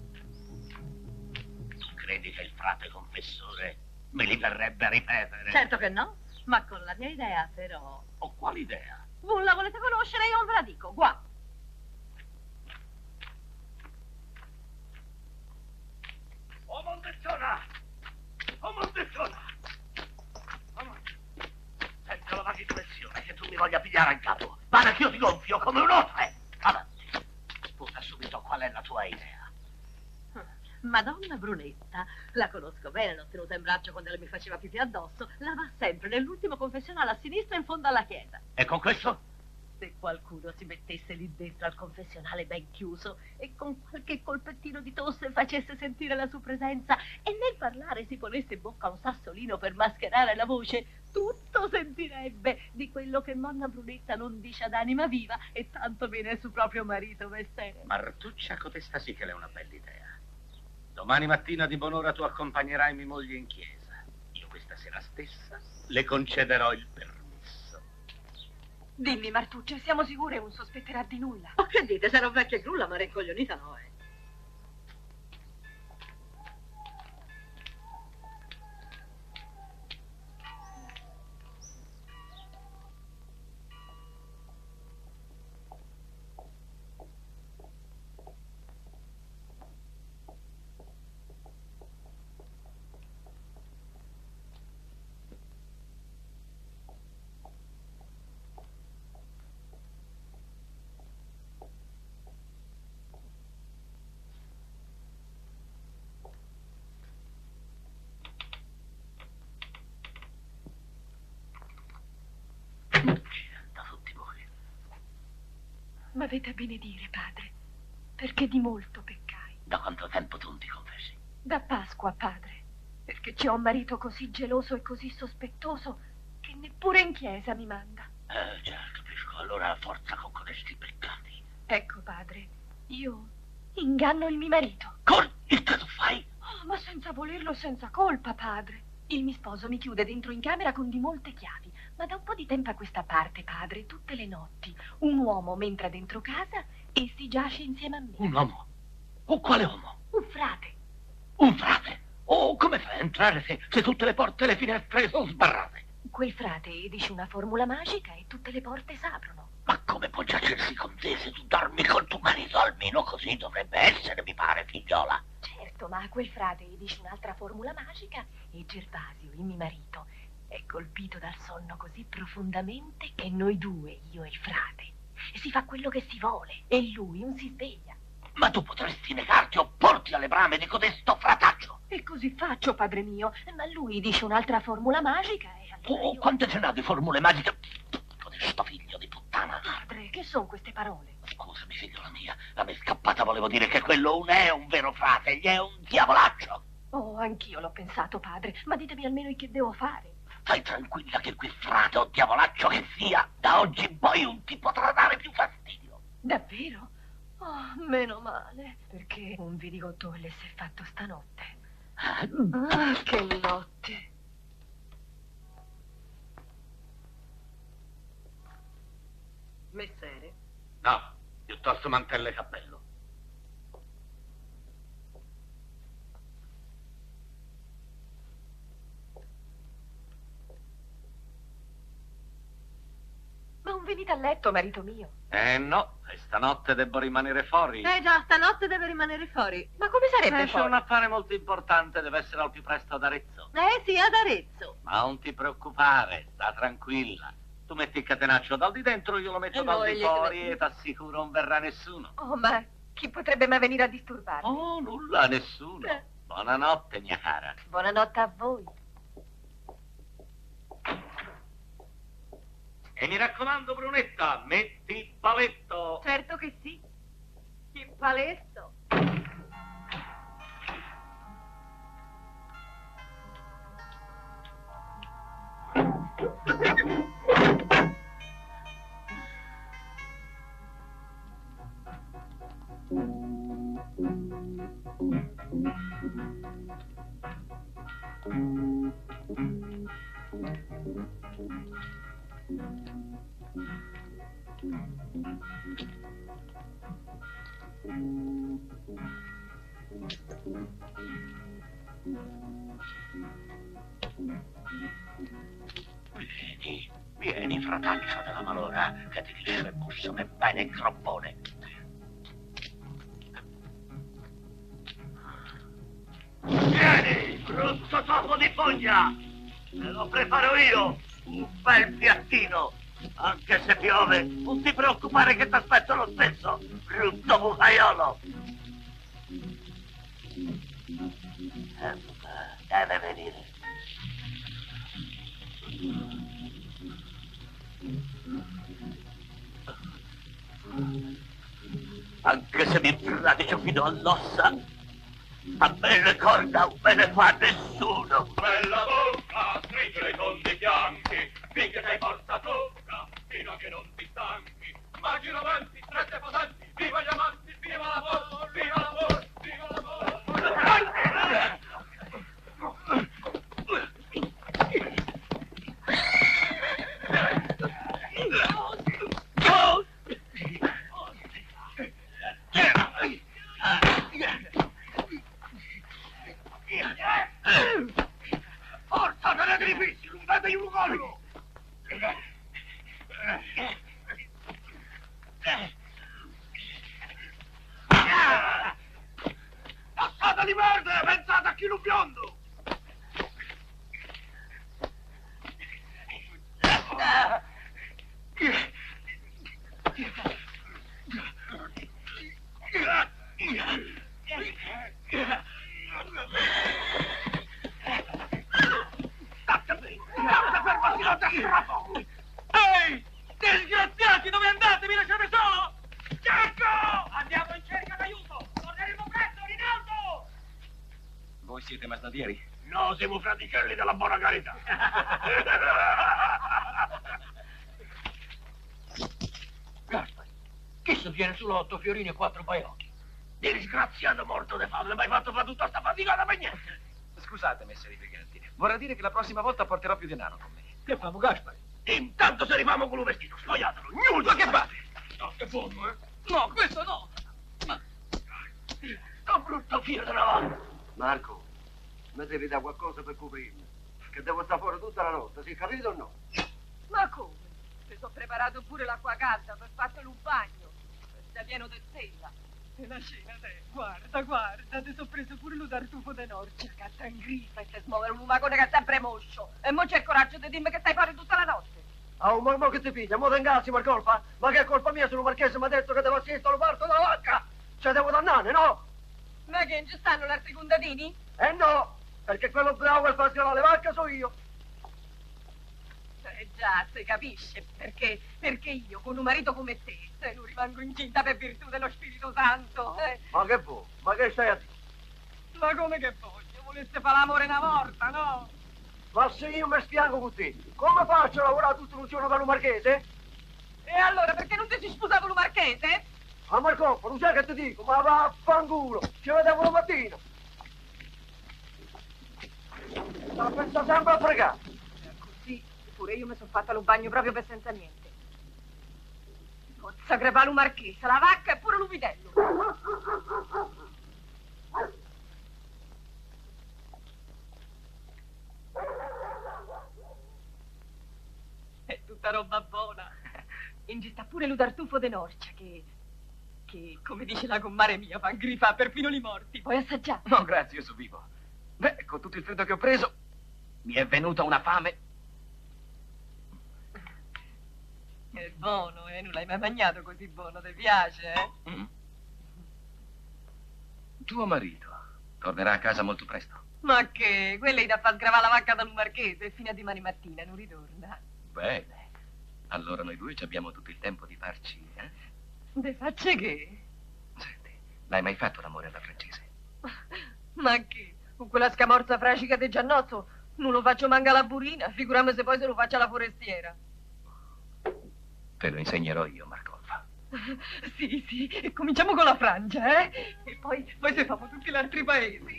Tu credi che il frate confessore me li verrebbe a ripetere? Certo che no, ma con la mia idea però. Oh, quale idea? Voi la volete conoscere, io non ve la dico, qua. Oh, Montezona! Oh, Montezona! Oh, Mon- Sento la vaga impressione che tu mi voglia pigliare in capo. Guarda che io ti gonfio come un otre! Avanti, sputa subito qual è la tua idea. Madonna Brunetta, la conosco bene, l'ho tenuta in braccio quando lei mi faceva pipì addosso, la va sempre nell'ultimo confessionale a sinistra in fondo alla chiesa. E con questo? Se qualcuno si mettesse lì dentro al confessionale ben chiuso e con qualche colpettino di tosse facesse sentire la sua presenza e nel parlare si ponesse in bocca un sassolino per mascherare la voce, tutto sentirebbe di quello che Monna Brunetta non dice ad anima viva e tanto bene suo proprio marito, messere. Martuccia, cotesta sì che è una bella idea. Domani mattina di buon'ora tu accompagnerai mia moglie in chiesa. Io questa sera stessa le concederò il permesso. Dimmi, Martuccia, siamo sicure non sospetterà di nulla? Ma che dite, sarò vecchia e grulla, ma rincoglionita no, eh. M'avete a benedire, padre, perché di molto peccai. Da quanto tempo tu non ti confessi? Da Pasqua, padre, perché ci ho un marito così geloso e così sospettoso che neppure in chiesa mi manda. Eh, già, capisco. Allora forza con codesti peccati. Ecco, padre, io inganno il mio marito. Col, il che tu fai? Oh, ma senza volerlo, senza colpa, padre. Il mio sposo mi chiude dentro in camera con di molte chiavi, ma da un po' di tempo a questa parte, padre, tutte le notti, un uomo m'entra dentro casa e si giace insieme a me. Un uomo? Oh, quale uomo? Un frate. Un frate? Oh, come fai a entrare se, se tutte le porte e le finestre sono sbarrate? Quel frate dice una formula magica e tutte le porte s'aprono. Ma come può giacersi con te se tu dormi col tuo marito? Almeno così dovrebbe essere, mi pare, figliola. Certo, ma quel frate dice un'altra formula magica e Gervasio, il mio marito, è colpito dal sonno così profondamente che noi due, io e il frate, si fa quello che si vuole e lui non si sveglia. Ma tu potresti negarti o opporti alle brame di codesto frataccio. E così faccio, padre mio, ma lui dice un'altra formula magica e allora Oh, io... quante ce n'ha di formule magiche? Codesto figlio di puttana. Padre, che sono queste parole? Scusami, figliola mia, la mia scappata volevo dire che quello non è un vero frate, gli è un diavolaccio. Oh, anch'io l'ho pensato, padre, ma ditemi almeno il che devo fare. Stai tranquilla che quel frate o diavolaccio che sia, da oggi in poi non ti potrà dare più fastidio. Davvero? Oh, meno male, perché un virigottone si è fatto stanotte. Ah, che notte. Messere? No, piuttosto mantello e cappello. Ma non venite a letto, marito mio? Eh no, e stanotte devo rimanere fuori. Eh già, stanotte deve rimanere fuori. Ma come sarebbe Eh, c'è fuori? un affare molto importante, deve essere al più presto ad Arezzo. Eh sì, ad Arezzo. Ma non ti preoccupare, sta tranquilla. Tu metti il catenaccio dal di dentro, io lo metto E dal noi di gli fuori metti- e t'assicuro non verrà nessuno. Oh, ma chi potrebbe mai venire a disturbarmi? Oh, nulla, nessuno. Eh. Buonanotte, mia cara. Buonanotte a voi. E mi raccomando, Brunetta, metti il paletto. Certo che sì. Che paletto. Vieni, vieni, frataccio della malora, che ti dice le busso che bene il groppone. Vieni, brutto topo di foglia! Me lo preparo io, un bel piattino. Anche se piove, non ti preoccupare che ti aspetto lo stesso, brutto bucaiolo. Eh, deve venire. Anche se mi fradicio fino all'ossa, a me le corda non me ne fa nessuno. Bella bocca, stringe i tondi fianchi, finché sei forza tocca, fino a che non ti stanchi. Immagino avanti, strette posanti, viva gli amanti, viva l'amor, viva l'amor, viva l'amor. Forza, tenetevi fissi, non dategli un colpo! Passata di merda, pensate a chi lo biondo! Ehi, disgraziati, dove andate? Mi lasciate solo? Giacco! Andiamo in cerca d'aiuto! Torneremo presto, Rinaldo! Voi siete masnadieri? No, siamo fraticelli della buona carità. Gaspari, chi si viene solo otto fiorini e quattro baiocchi? Di disgraziato morto di fame, mi hai fatto fare tutta sta faticata per niente. Scusate, messeri briganti. Vorrei dire che la prossima volta porterò più denaro con me. Che famo, Gaspari? Intanto se rifamo con un vestito, spogliatelo, nudo. Ma che fate? No, che buono, eh? No, questo no! Ma... sto brutto figlio di una... Marco, mi devi dare qualcosa per coprirmi, che devo stare fuori tutta la notte, si è capito o no? Ma come? Ti ho preparato pure l'acqua calda per fartelo un bagno. Sta pieno di stella. E la cena, te, guarda, guarda, ti ho preso pure lo tartufo di norcia, che sta in griffa e ti smuovere un lumacone che è sempre moscio. E mo c'è il coraggio di dirmi che stai fuori tutta la notte. Ah, ma, ma che ti piglia? Mo t'ingassi per colpa? Ma che è colpa mia se un marchese mi ha detto che devo assistere lo parto della vacca? Cioè devo dannare, no? Ma che non ci stanno gli altri contadini? Eh no, perché quello bravo per far girare le vacche so io. Eh già, si capisce, perché, perché io con un marito come te, se non rimango incinta per virtù dello Spirito Santo. Eh. Ma che vuoi? Ma che stai a dire? Ma come che voglio? Volesse fare l'amore una volta, no? Ma se io mi spiango con te, come faccio a lavorare tutto un giorno per un marchese? E allora, perché non ti si sposa con un marchese? Ah, Marco, non sai che ti dico, ma vaffanculo, ci vediamo domattina. Sta pensa sempre a fregare. Così, pure io mi sono fatta lo bagno proprio per senza niente. Pozza crepare un marchese, la vacca e pure l'uvidello. È tutta roba buona. In sta pure lo tartufo de norcia che, che, come dice la comare mia, fa grifare perfino i morti. Vuoi assaggiare? No, grazie, io sono vivo. Beh, con tutto il freddo che ho preso, mi è venuta una fame. È buono, eh? Non l'hai mai mangiato così buono, ti piace, eh? Mm. Tuo marito tornerà a casa molto presto. Ma che? Quella è da far sgravare la vacca dal marchese e fino a domani mattina non ritorna. Bene. Allora noi due ci abbiamo tutto il tempo di farci, eh? De facce che? Senti, l'hai mai fatto l'amore alla francese? Ma che? Con quella scamorza fracica di Giannozzo non lo faccio manca la burina, figurami se poi se lo faccio alla forestiera. Te lo insegnerò io, Marcolfa. Sì, sì, e cominciamo con la Francia, eh? E poi, poi se famo tutti gli altri paesi.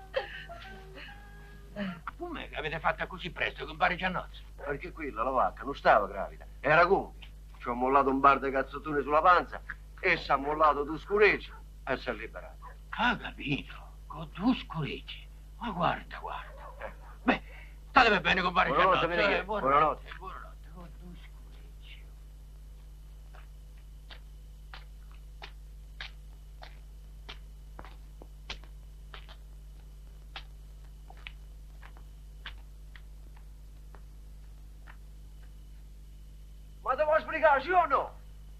Come che avete fatta così presto, compare Giannozzo? Perché quella, la vacca, non stava gravida, era gonfia. Ci ho mollato un bar di cazzottone sulla panza, e si è mollato due scurecci e si è liberato. Ha capito, con due scurecci. Ma guarda, guarda. Eh. Beh, state bene, compare Buonanotte, Giannozzo. Michele, Eh, buonanotte. Buonanotte, con due scurecci. Ma devo spiegare, sì o no?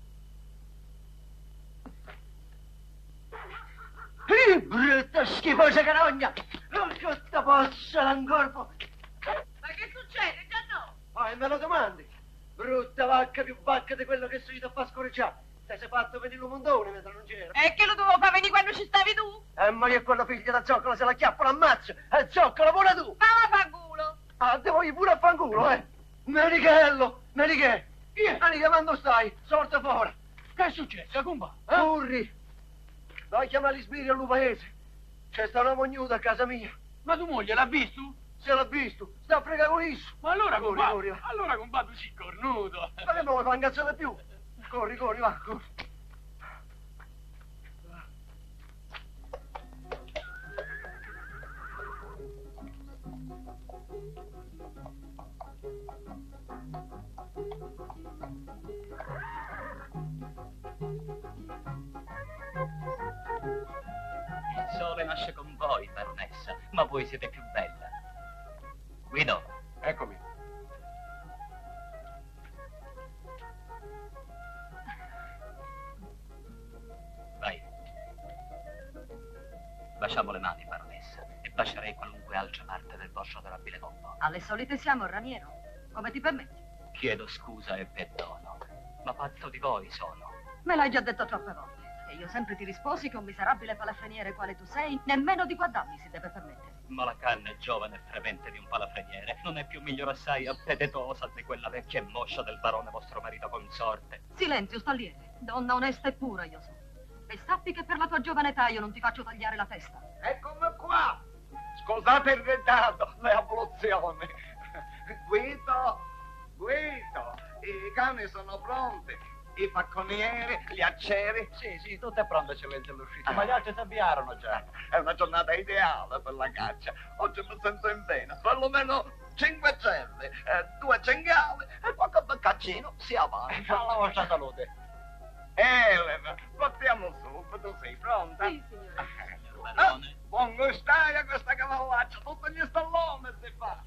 Ih, brutta schifosa carogna! Non che te possa l'angorpo! Ma che succede, Giannò? Ah, e me lo domandi? Brutta vacca più vacca di quello che sono io a far scorreggiare! Ti sei fatto venire un mondone mentre non c'era! E che lo dovevo far venire quando ci stavi tu? Eh, ma io quella figlia da zoccola se la chiappo l'ammazzo! E zoccola pure tu! Ma va fanculo! Ah, devo io pure a fanculo, eh! Menichello! Meniche! Meniche, quando stai? Sorta fuori! Che è successo, compa? Eh? Curri! Vai a chiamare gli sbirri al paese! C'è sta una mognuda a casa mia! Ma tu moglie l'ha visto? Se l'ha visto! Sta a fregare con isso! Ma allora, corri, compa, corri, va. allora, compa, tu sei cornuto. Ma che mi vuoi fare incazzare più? Corri, corri, va, corri! Il sole nasce con voi, baronessa, ma voi siete più bella. Guido. Eccomi. Vai. Baciamo le mani, baronessa, e bacerei qualunque altra parte del vostro adorabile corpo. Alle solite siamo, Raniero. Come ti permetti? Chiedo scusa e perdono, ma pazzo di voi sono. Me l'hai già detto troppe volte. E io sempre ti risposi che un miserabile palafreniere quale tu sei, nemmeno di guardarmi si deve permettere. Ma la canna è giovane e fremente di un palafreniere. Non è più migliore assai appetitosa di quella vecchia e moscia del barone vostro marito consorte. Silenzio, stalliere. Donna onesta e pura io sono. E sappi che per la tua giovane età io non ti faccio tagliare la testa. Eccomi qua. Scusate il ritardo, le abluzioni. Guido, Guido, i cani sono pronti. I facconieri, gli aceri. Sì, sì, tutto è pronto, eccellenza, all'uscita. Ah. Ma gli altri si avviarono già. È una giornata ideale per la caccia. Oggi mi sento in vena. Perlomeno cinque cervi, eh, due cinghiali e qualche beccaccino si avanza. Alla vostra salute. Elena, partiamo subito, sei pronta? Sì, signore. Ah, buon gustaio a questa cavallaccia, tutti gli stalloni si fa.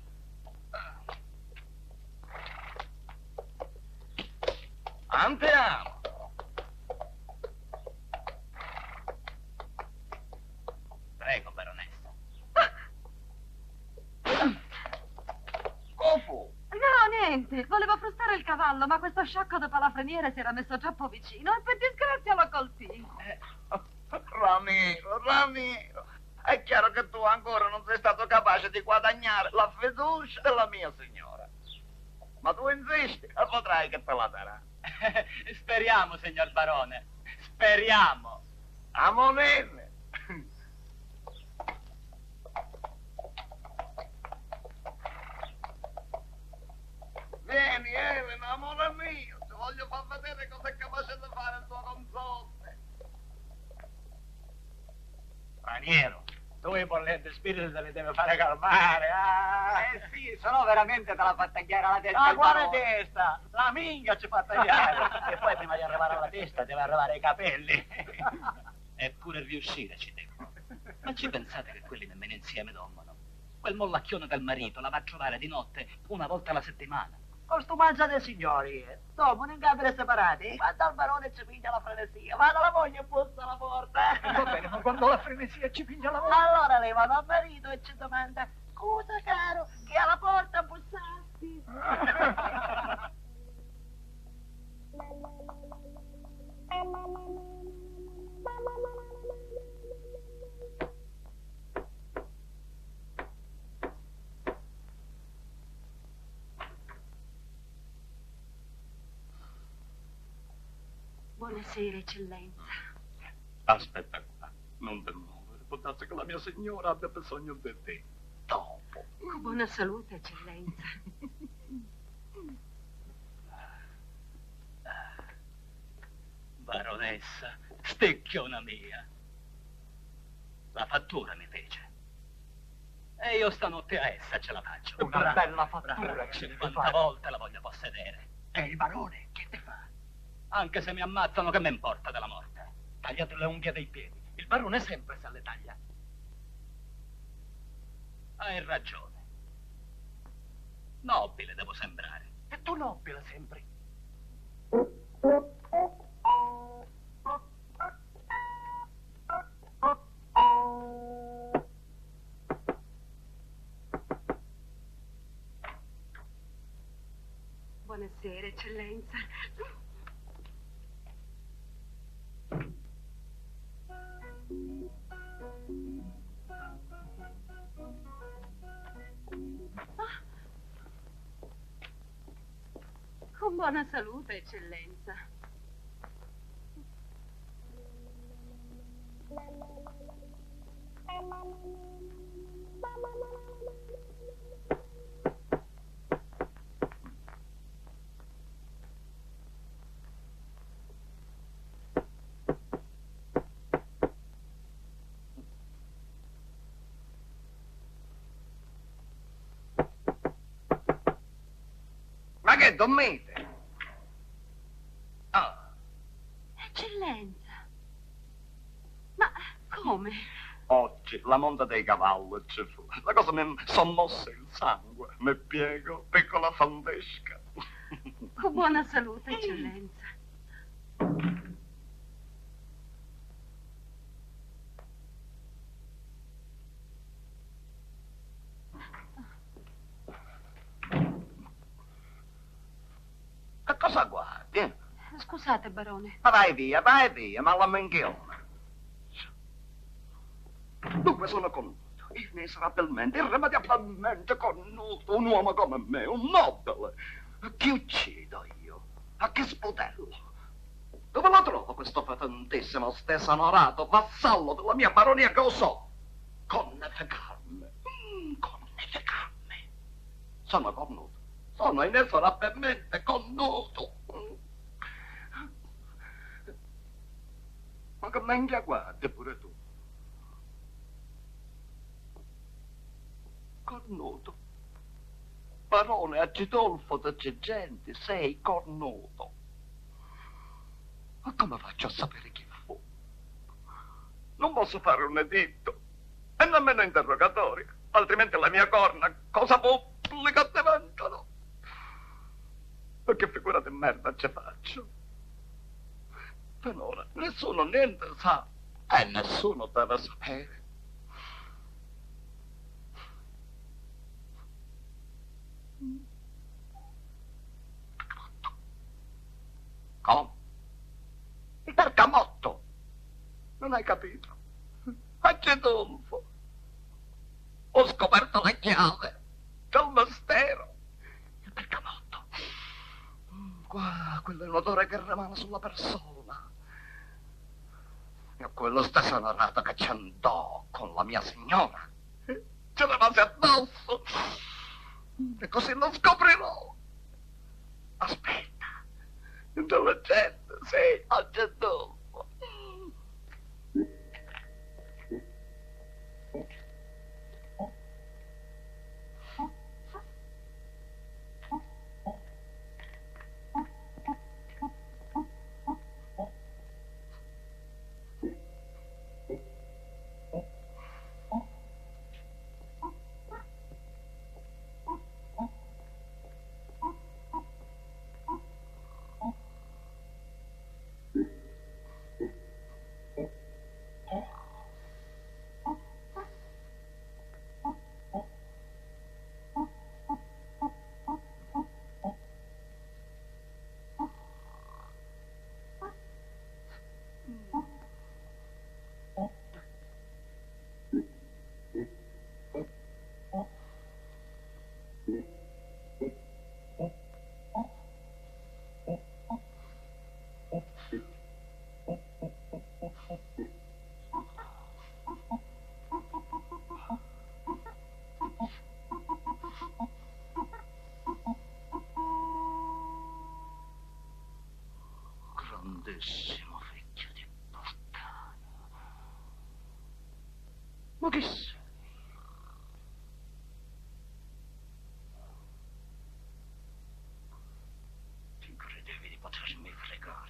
Andiamo. Prego, baronessa. Cofu. No, niente. Volevo frustare il cavallo, ma questo sciocco da palafreniere si era messo troppo vicino e per disgrazia lo colpì. Eh, Ramiro, Ramiro, è chiaro che tu ancora non sei stato capace di guadagnare la fiducia della mia signora. Ma tu insisti e potrai che te la darà. Speriamo, signor barone. Speriamo. A monene. Vieni, Elena, amore mio, ti voglio far vedere cosa è capace di fare il tuo consorte. Straniero, tu i bollenti spiriti te li devi fare calmare. Ah. Eh sì, se no veramente te la fa tagliare la testa. Ah, quale testa? La minchia ci fa tagliare. E poi prima di arrivare alla testa deve arrivare ai capelli. Eppure riuscire ci devo. Ma ci pensate che quelli nemmeno insieme dormono? Quel mollacchione del marito la va a trovare di notte una volta alla settimana. Costumanza dei signori, dormono in camere separate. Quando al barone ci piglia la frenesia, vado alla moglie e bussa alla porta. Va bene, ma quando la frenesia ci piglia la moglie? Allora lei va dal marito e ci domanda: scusa caro, che alla porta bussasti? Buonasera, eccellenza. Aspetta qua, non ti muovere, può darsi che la mia signora abbia bisogno di te. Dopo. Con buona salute, eccellenza. Baronessa, stecchiona mia. La fattura mi fece. E io stanotte a essa ce la faccio. Una Brava, bella fattura brava, che devi cinquanta fare. volte la voglio possedere. E il barone, che ti fa? Anche se mi ammazzano, che mi importa della morte? Tagliate le unghie dei piedi. Il barone sempre se le taglia. Hai ragione. Nobile devo sembrare. E tu nobile sempre. Buonasera, eccellenza. Con buona salute, eccellenza. Ma che dormite? Ah, Eccellenza. Ma come? oggi la monta dei cavalli ci fu. La cosa mi sommosse il sangue. Mi piego, piccola fandesca. Con buona salute, eccellenza. Che cosa guardi? Scusate, barone. Ma vai via, vai via, ma la menghiona. Dunque sono connuto, inesorabilmente, irrimediabilmente connuto, un uomo come me, un nobile. Chi uccido io? A che sputello? Dove lo trovo questo fetentissimo, stesonorato vassallo della mia baronia che osò connetecarmi? Mm, connetecarmi. Sono connuto, sono inesorabilmente connuto. Ma che menghia guardi pure tu. Cornuto. Barone Agidolfo da Cegenti, sei cornuto. Ma come faccio a sapere chi fu? Non posso fare un editto e nemmeno interrogatori, altrimenti la mia corna cosa pubblica diventano. Ma che figura di merda ci faccio? Finora nessuno niente sa e nessuno deve sapere. Come? Il bergamotto? Non hai capito? Agidolfo. Ho scoperto la chiave del mistero. Il bergamotto. Mm, qua, quello è un odore che rimane sulla persona. E quello stesso onorato che ci andò con la mia signora. Ci rimase addosso. E così lo scoprirò. Aspetta. Intelligente, sei Agidolfo. Grandissimo figlio di puttana. Ma che sei? Ti credevi di potermi fregare?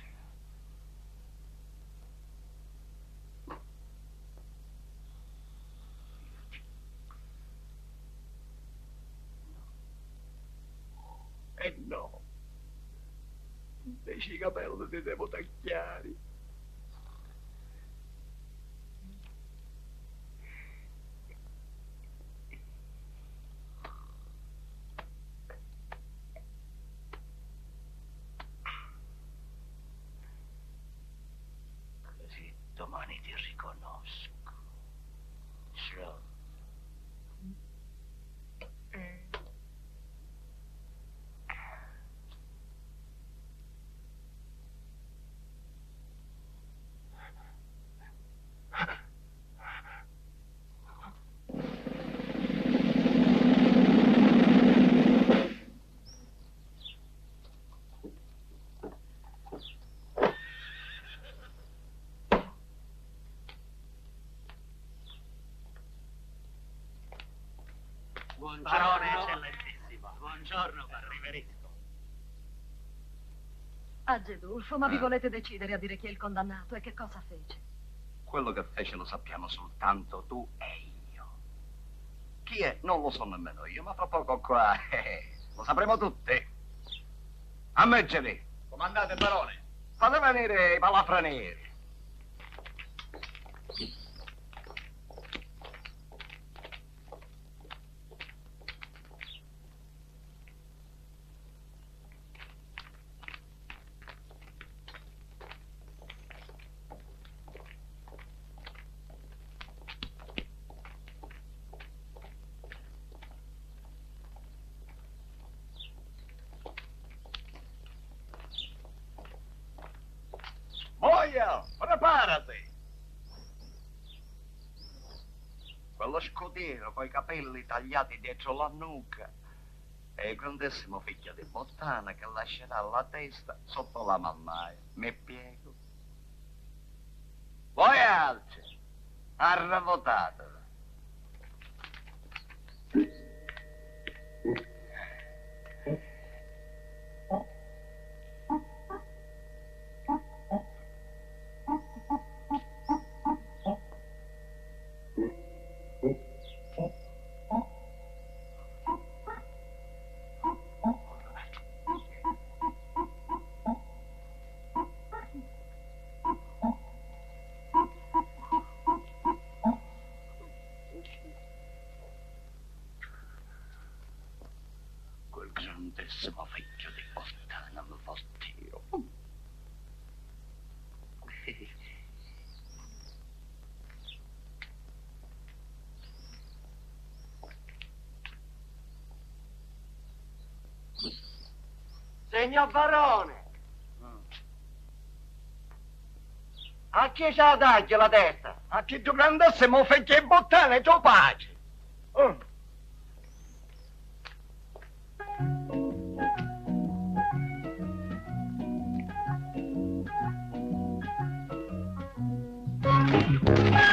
E no. Invece i capelli ti devo tagliare. Così domani ti riconosco. Ciao. Barone eccellentissimo. Buongiorno, barone. Riverisco. Agidolfo, ma vi volete decidere a dire chi è il condannato e che cosa fece? Quello che fece lo sappiamo soltanto tu e io. Chi è? Non lo so nemmeno io, ma fra poco qua eh, lo sapremo tutti. Ammeggeri. Comandate, barone. Fate venire i palafrenieri. capotiero, coi capelli tagliati dietro la nuca. E il grandissimo figlio di bottana che lascerà la testa sotto la mannaia. Mi piego. Voi altri, arravotate. Grandissimo figlio di puttana, mi fa tiro. Signor barone, a chi c'ha dagli la testa? A chi tu grandissimo figlio di puttana e tu pace. Oh. Thank you.